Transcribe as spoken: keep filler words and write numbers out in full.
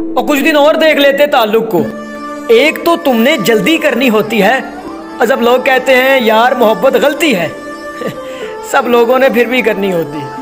और कुछ दिन और देख लेते ताल्लुक को। एक तो तुमने जल्दी करनी होती है और जब लोग कहते हैं यार मोहब्बत गलती है सब लोगों ने फिर भी करनी होती।